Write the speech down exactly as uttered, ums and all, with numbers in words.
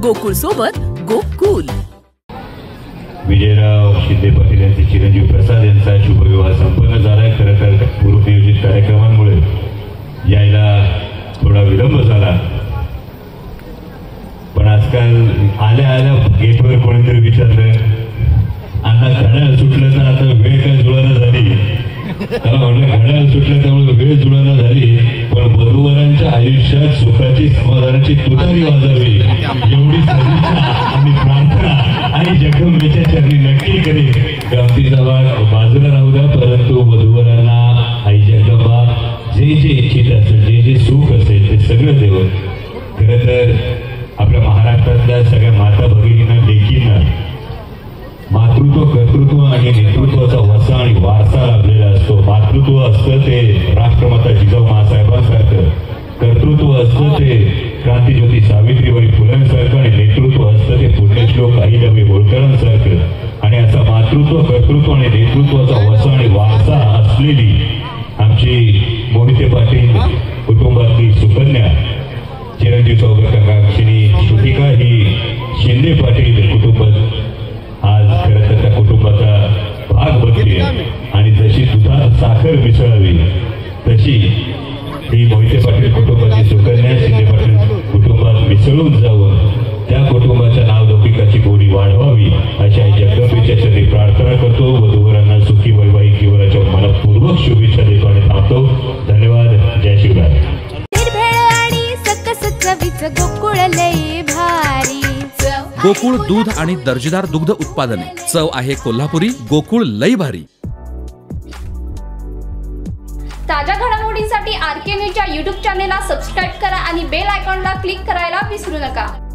गोकुळ सोबत गोकुल। विजयराव शिंदे पाटील यांचे चिरंजीव प्रसाद यांचा शुभविवाह संपन्न झालाय। खरं तर पूर्वनियोजित कार्यक्रमांमुळे यायला थोडा विलंब झाला, पण आजकाल आल्या आल्या गेटवर कोणीतरी विचारलं, अण्णा घड्याळ सुटलं तर आता वेळ काय जुळाना झाली। त्याला म्हटलं घड्याळ सुटलं त्यामुळे वेळ जुळाना झाली, पण वधूवरांच्या आयुष्यात सुखाची समाधानाची तुतारी वाजावी एवढी सदिच्छा आणि प्रार्थना आणि जगदंबेच्या चरणी नक्की करेल। गमतीचा भाग बाजूला राहू द्या, परंतु वधूवरांना आई जगदंबा जे जे इच्छित असेल, जे जे सुख असेल ते सगळं देव। खरं तर आपल्या महाराष्ट्रातल्या सगळ्या माता भगिनींना लेकींना मातृत्व कर्तृत्व आणि नेतृत्वाचा वसा आणि वारसा लाभलेला असतो। मातृत्व असतं ते राष्ट्रमाता जिजाऊ माँसाहेबांसारखं, कर्तृत्व असतं ते क्रांतिज्योती सावित्रीबाई फुलेंसारखं आणि नेतृत्व असतं ते पुण्यश्लोक अहिल्याबाई होळकरांसारखं। आणि असा मातृत्व कर्तृत्व आणि नेतृत्वाचा वसा आणि वारसा असलेली आमची मोहिते पाटील कुटुंबातली सुकन्या चिरंजीव सौभाग्यकांक्षिणी श्रुतिका ही शिंदे पाटील कुटुंबात आज खरं तर त्या कुटुंबाचा भाग बनते आणि जशी दुधात साखर मिसळावी तशी ही मोहिते पाटील कुटुंबाची सुकन्या शिंदे पाटील कुटुंबात मिसळून जावं, त्या कुटुंबाच्या नावलौकिकाची गोडी वाढवावी अशा जगदंबेच्या चरणी प्रार्थना करतो। वधूवरांना सुखी वैवाहिक जीवनाच्या मनपूर्वक शुभेच्छा देतो आणि थांबतो। धन्यवाद। जय शिवराय। गोकुळ दूध आणि दर्जेदार दुग्ध उत्पादने, चव आहे कोल्हापुरी, गोकुळ लई भारी। ताज्या घडामोडींसाठी आर के न्यूजच्या यूट्यूब चॅनेलला सबस्क्राईब करा आणि बेल आयकॉनला क्लिक करायला विसरू नका।